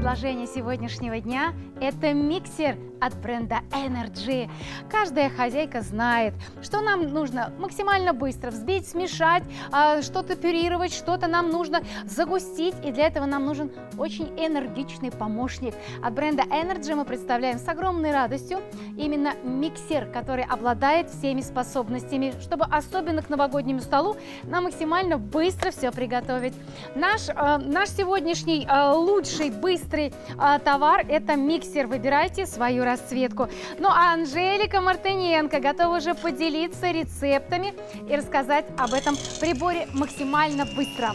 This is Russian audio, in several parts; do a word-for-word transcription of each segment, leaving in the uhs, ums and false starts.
предложение сегодняшнего дня – это миксер от бренда Energy. Каждая хозяйка знает, что нам нужно максимально быстро взбить, смешать, что-то пюрировать, что-то нам нужно загустить, и для этого нам нужен очень энергичный помощник. От бренда Energy мы представляем с огромной радостью именно миксер, который обладает всеми способностями, чтобы особенно к новогоднему столу нам максимально быстро все приготовить. Наш, э, наш сегодняшний э, лучший быстрый э, товар – это миксер. Выбирайте свою расцветку. Ну а Анжелика Мартыненко готова уже поделиться рецептами и рассказать об этом приборе максимально быстро.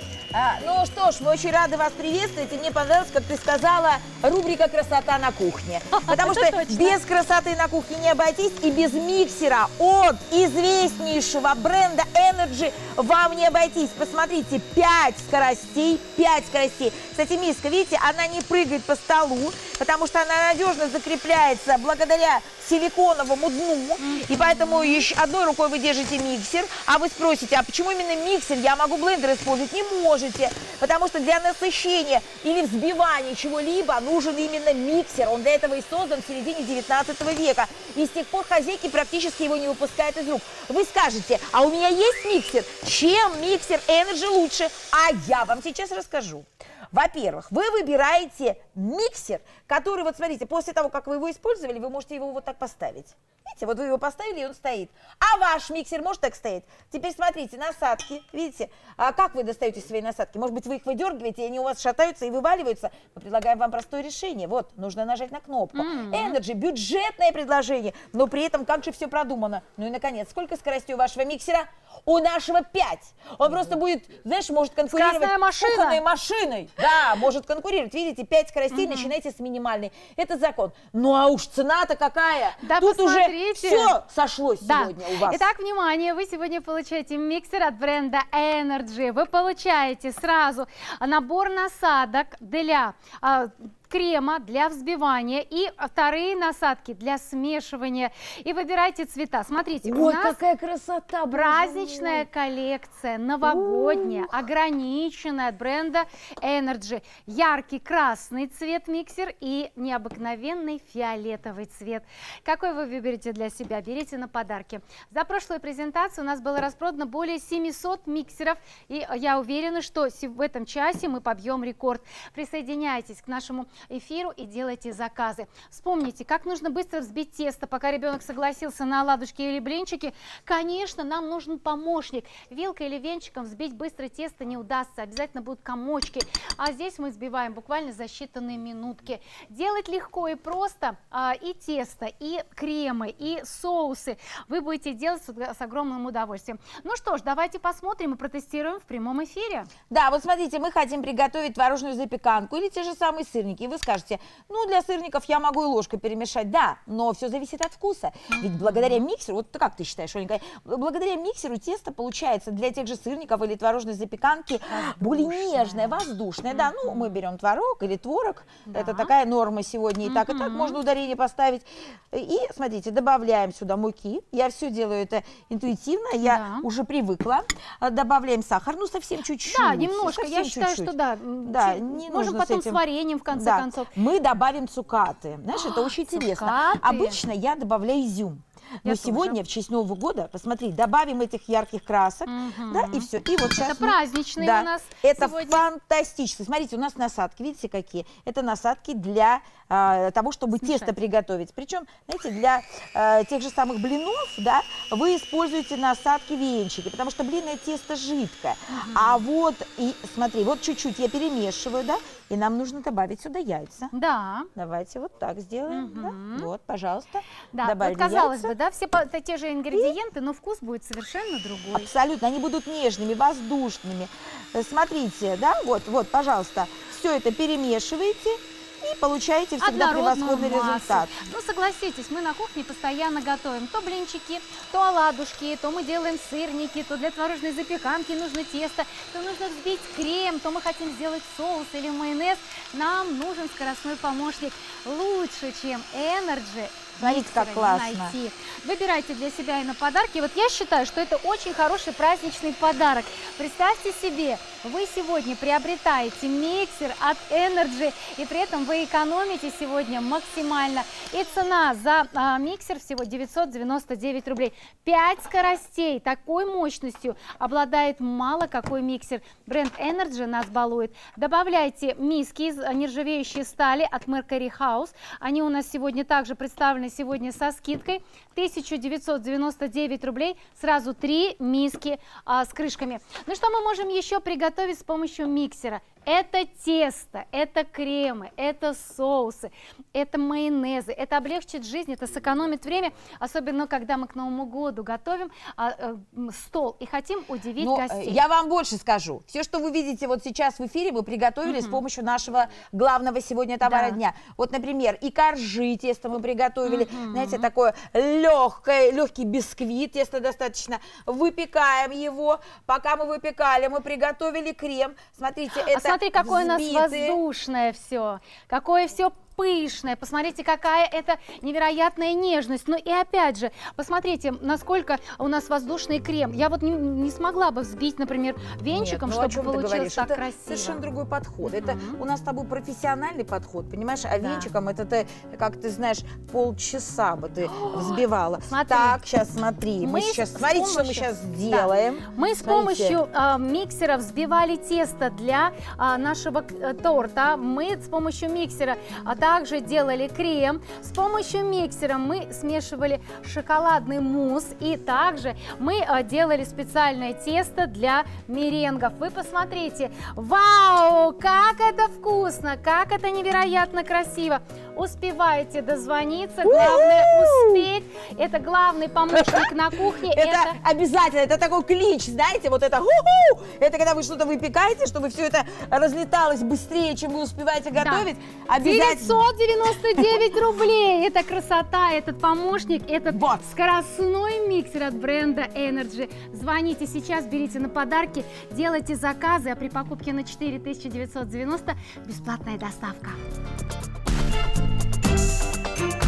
А, ну что ж, мы очень рады вас приветствовать, и мне понравилось, как ты сказала, рубрика «Красота на кухне». Потому что без красоты на кухне не обойтись, и без миксера от известнейшего бренда Energy вам не обойтись. Посмотрите, пять скоростей, пять скоростей. Кстати, миска, видите, она не прыгает по столу, потому что она надежно закрепляется благодаря силиконовому дну, и поэтому еще одной рукой вы держите миксер, а вы спросите, а почему именно миксер? Я могу блендер использовать? Не можете, потому что для насыщения или взбивания чего-либо нужен именно миксер. Он для этого и создан в середине девятнадцатого века, и с тех пор хозяйки практически его не выпускают из рук. Вы скажете, а у меня есть миксер? Чем миксер Energy лучше? А я вам сейчас расскажу. Во-первых, вы выбираете миксер, который, вот смотрите, после того, как вы его использовали, вы можете его вот так поставить. Видите, вот вы его поставили, и он стоит. А ваш миксер может так стоять? Теперь смотрите, насадки, видите, а как вы достаете свои насадки? Может быть, вы их выдергиваете, и они у вас шатаются и вываливаются? Мы предлагаем вам простое решение. Вот, нужно нажать на кнопку. Mm-hmm. Energy, бюджетное предложение, но при этом как же все продумано. Ну и, наконец, сколько скоростей у вашего миксера? У нашего пять. Он mm-hmm. просто будет, знаешь, может конкурировать с кухонной машиной. Да, может конкурировать. Видите, пять скоростей, mm-hmm. начинайте с минимальной. Это закон. Ну а уж цена-то какая. Да, тут посмотрите. Уже все сошлось да. сегодня у вас. Итак, внимание, вы сегодня получаете миксер от бренда Energy. Вы получаете сразу набор насадок для а, крема для взбивания и вторые насадки для смешивания. И выбирайте цвета. Смотрите, ой, у нас какая красота! Праздничная коллекция, новогодняя, ограниченная от бренда Energy. Яркий красный цвет миксер и необыкновенный фиолетовый цвет. Какой вы выберете для себя? Берите на подарки. За прошлую презентацию у нас было распродано более семисот миксеров, и я уверена, что в этом часе мы побьем рекорд. Присоединяйтесь к нашему эфиру и делайте заказы. Вспомните, как нужно быстро взбить тесто, пока ребенок согласился на оладушки или блинчики. Конечно, нам нужен помощник. Вилкой или венчиком взбить быстро тесто не удастся, обязательно будут комочки. А здесь мы взбиваем буквально за считанные минутки. Делать легко и просто. А, и тесто, и кремы, и соусы вы будете делать с, с огромным удовольствием. Ну что ж, давайте посмотрим и протестируем в прямом эфире. Да, вот смотрите, мы хотим приготовить творожную запеканку или те же самые сырники. И вы скажете, ну для сырников я могу и ложкой перемешать. Да, но все зависит от вкуса. Ведь благодаря миксеру, вот как ты считаешь, Оленька, благодаря миксеру тесто получается для тех же сырников или творожной запеканки воздушное. более нежное, воздушное. Mm-hmm. Да, ну мы берем творог или творог, да. это такая норма сегодня, и mm-hmm. так, и так можно ударение поставить. И смотрите, добавляем сюда муки. Я все делаю это интуитивно, я да. уже привыкла. Добавляем сахар, ну совсем чуть-чуть. Да, немножко, совсем я считаю, чуть-чуть. что да. да не можем потом с, с вареньем в конце да. концов. Мы добавим цукаты. Знаешь, это очень Цукаты. интересно. Обычно я добавляю изюм. Но Я сегодня, тоже. в честь Нового года, посмотри, добавим этих ярких красок, угу. да, и все. И вот сейчас это мы, праздничные да, у нас это сегодня. фантастично. Смотрите, у нас насадки, видите, какие? Это насадки для а, того, чтобы Смешать. тесто приготовить. Причем, знаете, для а, тех же самых блинов, да, вы используете насадки венчики, потому что блинное тесто жидкое. Угу. А вот, и смотри, вот чуть-чуть я перемешиваю, да, и нам нужно добавить сюда яйца. Да. Давайте вот так сделаем. Угу. Да? Вот, пожалуйста. Да, добавили вот, казалось яйца. бы, да, все это те же ингредиенты, но вкус будет совершенно другой. Абсолютно, они будут нежными, воздушными. Смотрите, да, вот, вот, пожалуйста, все это перемешиваете и получаете всегда превосходный результат. Ну, согласитесь, мы на кухне постоянно готовим то блинчики, то оладушки, то мы делаем сырники, то для творожной запеканки нужно тесто, то нужно взбить крем, то мы хотим сделать соус или майонез. Нам нужен скоростной помощник. Лучше, чем Energy, Смотрите, как классно. Найти. Выбирайте для себя и на подарки. Вот я считаю, что это очень хороший праздничный подарок. Представьте себе, вы сегодня приобретаете миксер от Energy, и при этом вы экономите сегодня максимально. И цена за а, миксер всего девятьсот девяносто девять рублей. пять скоростей. Такой мощностью обладает мало какой миксер. Бренд Energy нас балует. Добавляйте миски из нержавеющей стали от Mercury House. Они у нас сегодня также представлены сегодня со скидкой тысяча девятьсот девяносто девять рублей, сразу три миски а, с крышками. Ну что мы можем еще приготовить с помощью миксера? Это тесто, это кремы, это соусы, это майонезы. Это облегчит жизнь, это сэкономит время, особенно когда мы к Новому году готовим а, а, стол и хотим удивить Но гостей. Я вам больше скажу. Все, что вы видите вот сейчас в эфире, мы приготовили mm-hmm. с помощью нашего главного сегодня товара да. дня. Вот, например, и коржи тесто мы приготовили. Mm-hmm. Знаете, такое легкое, легкий бисквит, тесто достаточно. Выпекаем его. Пока мы выпекали, мы приготовили крем. Смотрите, это Смотри, какое взбитые. У нас воздушное все, какое все пышное. Посмотрите, какая это невероятная нежность. Ну и опять же, посмотрите, насколько у нас воздушный крем. Я вот не, не смогла бы взбить, например, венчиком, Нет, ну, чтобы получилось так это красиво. Совершенно другой подход. Mm-hmm. Это у нас с тобой профессиональный подход, понимаешь? А да. венчиком это ты, как ты знаешь, полчаса бы ты взбивала. Смотри. Так, сейчас смотри. Мы, мы сейчас, смотрите, помощью, что мы сейчас делаем. Да. Мы с смотрите. помощью э, миксера взбивали тесто для э, нашего э, торта. Мы с помощью миксера э, также делали крем. С помощью миксера мы смешивали шоколадный мусс. И также мы э, делали специальное тесто для меренгов. Вы посмотрите. Вау! Как это вкусно! Как это невероятно красиво! Успевайте дозвониться. Главное успеть. Это главный помощник на кухне. Это, это обязательно. Это такой клич, знаете, вот это ху-ху. Это когда вы что-то выпекаете, чтобы все это разлеталось быстрее, чем вы успеваете готовить. Да. Обязательно. девятьсот девяносто девять рублей. Это красота, этот помощник, этот вот. скоростной миксер от бренда Energy. Звоните сейчас, берите на подарки, делайте заказы, а при покупке на четыре тысячи девятьсот девяносто бесплатная доставка.